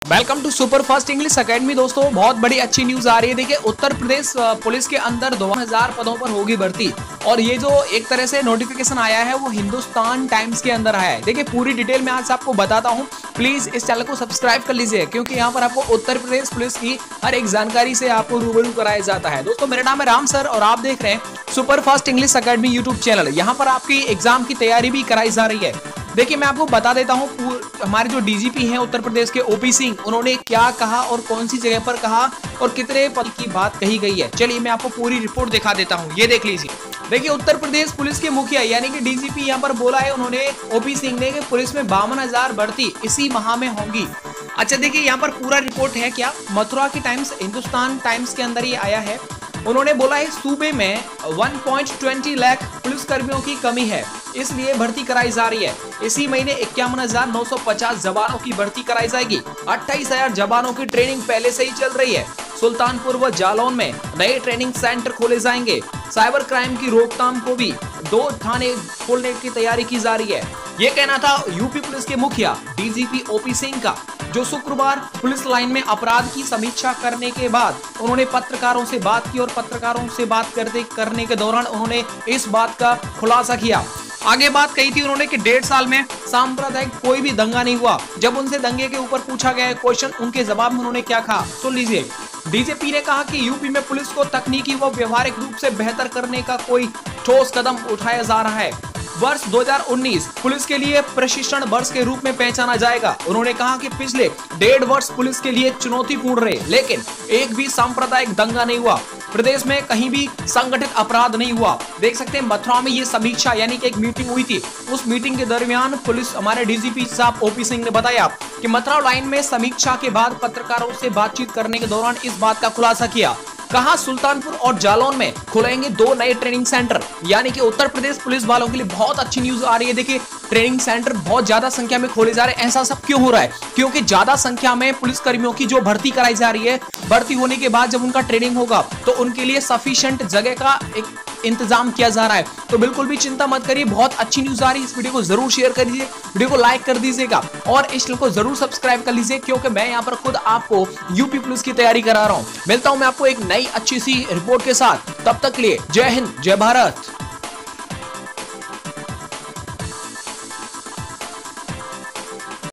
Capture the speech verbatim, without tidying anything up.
Welcome to super fast English academy. दोस्तों बहुत बड़ी अच्छी न्यूज आ रही है। देखिए उत्तर प्रदेश पुलिस के अंदर दो हज़ार पदों पर होगी भर्ती और ये जो एक तरह से नोटिफिकेशन आया है वो हिंदुस्तान टाइम्स के अंदर आया है। देखिए पूरी डिटेल में आज आपको बताता हूँ, प्लीज इस चैनल को सब्सक्राइब कर लीजिए क्योंकि यहाँ पर आपको उत्तर प्रदेश पुलिस की हर एक जानकारी से आपको रूबरू कराया जाता है। दोस्तों मेरा नाम है राम सर और आप देख रहे हैं super fast English academy YouTube channel. यहाँ पर आपकी एग्जाम की तैयारी भी कराई जा रही है। देखिए मैं आपको बता देता हूँ, हमारे जो डीजीपी हैं उत्तर प्रदेश के ओपी सिंह, उन्होंने क्या कहा और कौन सी जगह पर कहा और कितने पद की बात कही गई है। चलिए मैं आपको पूरी रिपोर्ट दिखा देता हूँ, ये देख लीजिए। देखिए उत्तर प्रदेश पुलिस के मुखिया यानी कि डीजीपी यहाँ पर बोला है उन्होंने, ओपी सिंह ने, कि पुलिस में बावन हजार भर्ती इसी माह में होंगी। अच्छा देखिए यहाँ पर पूरा रिपोर्ट है क्या, मथुरा की टाइम्स, हिंदुस्तान टाइम्स के अंदर ये आया है। उन्होंने बोला है सूबे में एक पॉइंट दो शून्य लाख पुलिस कर्मियों की कमी है, इसलिए भर्ती कराई जा रही है। इसी महीने इक्यावन हजार नौ सौ पचास जवानों की भर्ती कराई जाएगी। अट्ठाईस हजार जवानों की ट्रेनिंग पहले से ही चल रही है। सुल्तानपुर व जालौन में नए ट्रेनिंग सेंटर खोले जाएंगे। साइबर क्राइम की रोकथाम को भी दो थाने खोलने की तैयारी की जा रही है। ये कहना था यूपी पुलिस के मुखिया डीजीपी ओपी सिंह का, जो शुक्रवार पुलिस लाइन में अपराध की समीक्षा करने के बाद उन्होंने पत्रकारों से बात की और पत्रकारों से बात करते करने के दौरान उन्होंने इस बात का खुलासा किया। आगे बात कही थी उन्होंने कि डेढ़ साल में सांप्रदायिक कोई भी दंगा नहीं हुआ। जब उनसे दंगे के ऊपर पूछा गया क्वेश्चन, उनके जवाब में उन्होंने क्या कहा सुन लीजिए। डीजीपी ने कहा कि यूपी में पुलिस को तकनीकी व व्यवहारिक रूप से बेहतर करने का कोई ठोस कदम उठाया जा रहा है। वर्ष दो हज़ार उन्नीस पुलिस के लिए प्रशिक्षण वर्ष के रूप में पहचाना जाएगा। उन्होंने कहा कि पिछले डेढ़ वर्ष पुलिस के लिए चुनौतीपूर्ण रहे, लेकिन एक भी सांप्रदायिक दंगा नहीं हुआ। प्रदेश में कहीं भी संगठित अपराध नहीं हुआ। देख सकते हैं मथुरा में ये समीक्षा यानी कि एक मीटिंग हुई थी। उस मीटिंग के दरमियान पुलिस हमारे डीजीपी साहब ओपी सिंह ने बताया कि मथुरा लाइन में समीक्षा के बाद पत्रकारों से बातचीत करने के दौरान इस बात का खुलासा किया। कहा सुल्तानपुर और जालौन में खुलेंगे दो नए ट्रेनिंग सेंटर, यानी कि उत्तर प्रदेश पुलिस वालों के लिए बहुत अच्छी न्यूज आ रही है। देखिए ट्रेनिंग सेंटर बहुत ज्यादा संख्या में खोले जा रहे हैं। ऐसा सब क्यों हो रहा है? क्योंकि ज्यादा संख्या में पुलिस कर्मियों की जो भर्ती कराई जा रही है, भर्ती होने के बाद जब उनका ट्रेनिंग होगा तो उनके लिए सफिशिएंट जगह का एक इंतजाम किया जा रहा है। तो बिल्कुल भी चिंता मत करिए, बहुत अच्छी न्यूज आ रही है। इस वीडियो को जरूर शेयर कर दीजिए, वीडियो को लाइक कर दीजिएगा और इस चैनल को जरूर सब्सक्राइब कर लीजिए क्योंकि मैं यहाँ पर खुद आपको यूपी पुलिस की तैयारी करा रहा हूँ। मिलता हूँ मैं आपको एक नई अच्छी सी रिपोर्ट के साथ, तब तक के लिए जय हिंद जय भारत।